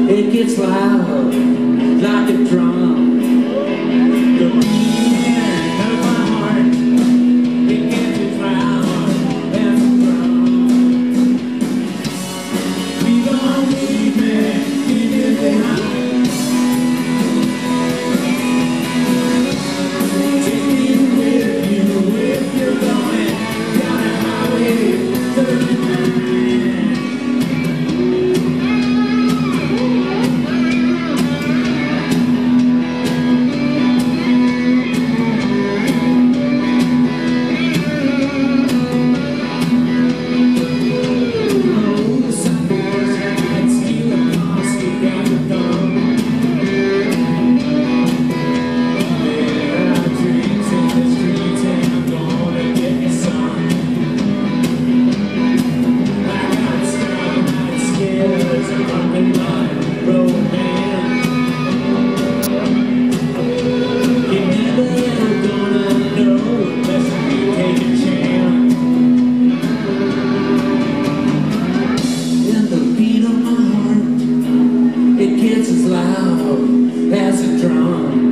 It gets loud like a drum. The beating of my heart, it gets as loud as a drum. Please don't leave me, leave me behind. Take me with you if you're going down the highway 39. It's as loud as a drum.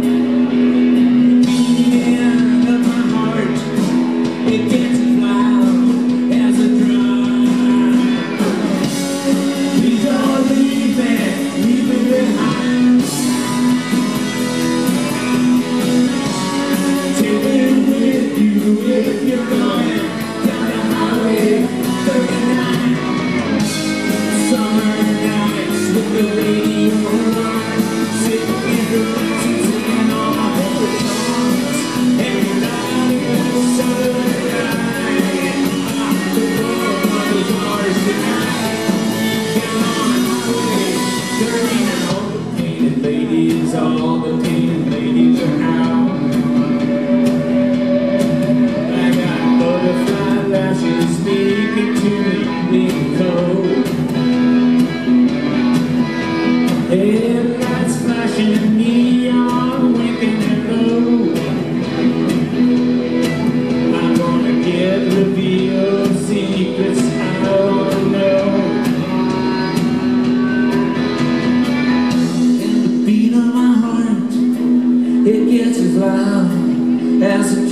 Beating of my heart, it gets as loud as a drum. Please don't leave me behind. Take me with you if you're going down the highway 39. Summer nights with the radio on, sitting in the mountains singing all my favorite songs. Every night it was Southern night. The world is ours tonight. Get on highway 39. All the painted ladies, all the painted ladies are out. I got butterfly lashes speaking to me in code. Headlights flashing, neon winking and low. I'm gonna get revealed secrets I don't know. And the beat of my heart, it gets as loud as a